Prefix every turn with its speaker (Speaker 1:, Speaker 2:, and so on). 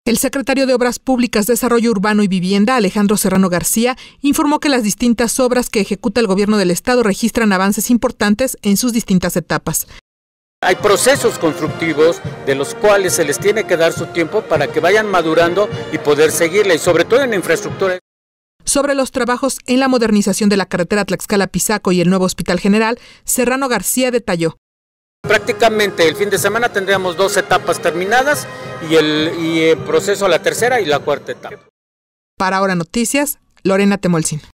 Speaker 1: El secretario de Obras Públicas, Desarrollo Urbano y Vivienda, Alejandro Serrano García, informó que las distintas obras que ejecuta el gobierno del estado registran avances importantes en sus distintas etapas.
Speaker 2: Hay procesos constructivos de los cuales se les tiene que dar su tiempo para que vayan madurando y poder seguirle, y sobre todo en infraestructura.
Speaker 1: Sobre los trabajos en la modernización de la carretera Tlaxcala-Pisaco y el nuevo Hospital General, Serrano García detalló.
Speaker 2: Prácticamente el fin de semana tendríamos 2 etapas terminadas y el proceso a la tercera y la cuarta etapa.
Speaker 1: Para Ahora Noticias, Lorena Temolsin.